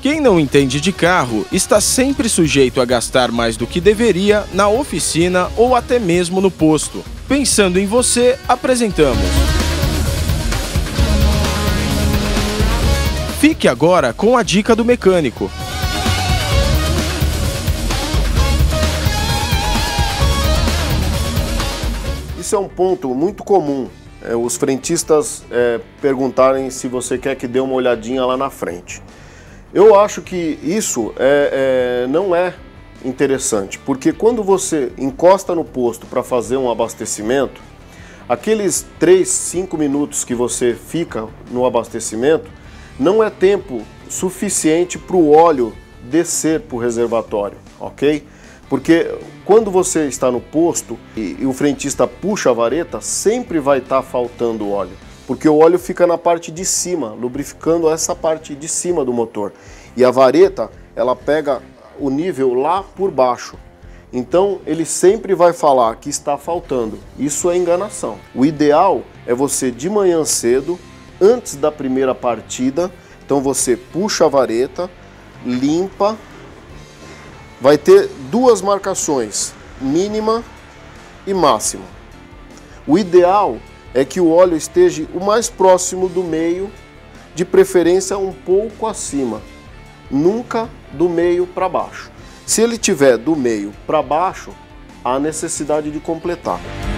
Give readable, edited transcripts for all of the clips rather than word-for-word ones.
Quem não entende de carro está sempre sujeito a gastar mais do que deveria na oficina ou até mesmo no posto. Pensando em você, apresentamos. Fique agora com a dica do mecânico. Isso é um ponto muito comum, os frentistas perguntarem se você quer que dê uma olhadinha lá na frente. Eu acho que isso não é interessante, porque quando você encosta no posto para fazer um abastecimento, aqueles 3, 5 minutos que você fica no abastecimento não é tempo suficiente para o óleo descer para o reservatório, ok? Porque quando você está no posto e o frentista puxa a vareta, sempre vai estar faltando óleo. Porque o óleo fica na parte de cima, lubrificando essa parte de cima do motor. E a vareta, ela pega o nível lá por baixo. Então, ele sempre vai falar que está faltando. Isso é enganação. O ideal é você, de manhã cedo, antes da primeira partida, então você puxa a vareta, limpa, vai ter duas marcações, mínima e máxima. O ideal é que o óleo esteja o mais próximo do meio, de preferência um pouco acima, nunca do meio para baixo. Se ele tiver do meio para baixo, há necessidade de completar.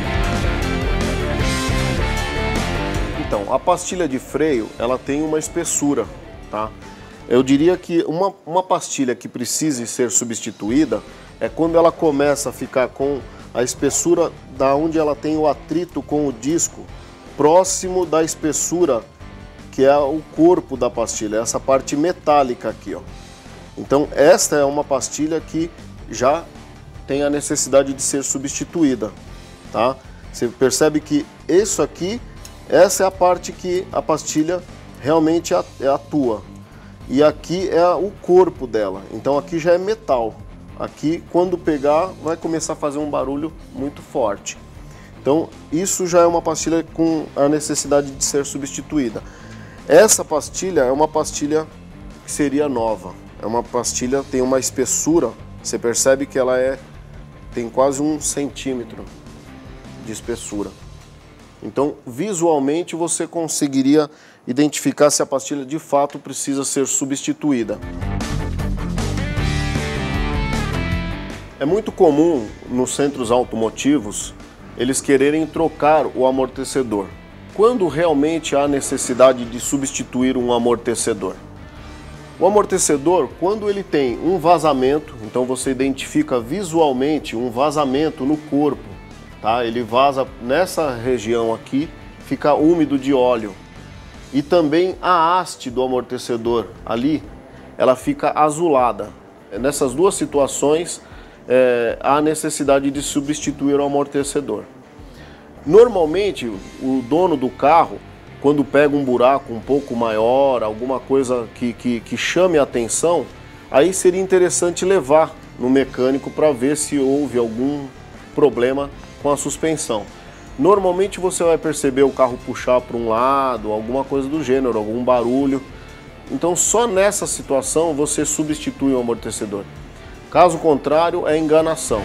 Então, a pastilha de freio, ela tem uma espessura, tá? Eu diria que uma pastilha que precise ser substituída é quando ela começa a ficar com a espessura da onde ela tem o atrito com o disco, próximo da espessura que é o corpo da pastilha, essa parte metálica aqui, ó. Então esta é uma pastilha que já tem a necessidade de ser substituída, tá? Você percebe que isso aqui, essa é a parte que a pastilha realmente atua. E aqui é o corpo dela, então aqui já é metal. Aqui, quando pegar, vai começar a fazer um barulho muito forte. Então, isso já é uma pastilha com a necessidade de ser substituída. Essa pastilha é uma pastilha que seria nova. É uma pastilha, tem uma espessura, você percebe que ela tem quase 1 centímetro de espessura. Então, visualmente, você conseguiria identificar se a pastilha de fato precisa ser substituída. É muito comum nos centros automotivos eles quererem trocar o amortecedor. Quando realmente há necessidade de substituir um amortecedor? O amortecedor, quando ele tem um vazamento, então você identifica visualmente um vazamento no corpo, tá? Ele vaza nessa região aqui, fica úmido de óleo. E também a haste do amortecedor ali, ela fica azulada. Nessas duas situações, há necessidade de substituir o amortecedor. Normalmente, o dono do carro, quando pega um buraco um pouco maior, alguma coisa que chame a atenção, aí seria interessante levar no mecânico para ver se houve algum problema com a suspensão. Normalmente você vai perceber o carro puxar para um lado, alguma coisa do gênero, algum barulho. Então só nessa situação você substitui o amortecedor. Caso contrário, é enganação.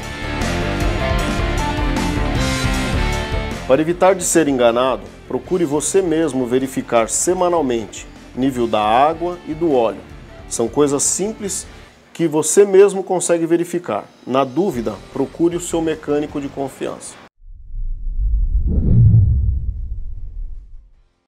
Para evitar de ser enganado, procure você mesmo verificar semanalmente nível da água e do óleo. São coisas simples que você mesmo consegue verificar. Na dúvida, procure o seu mecânico de confiança.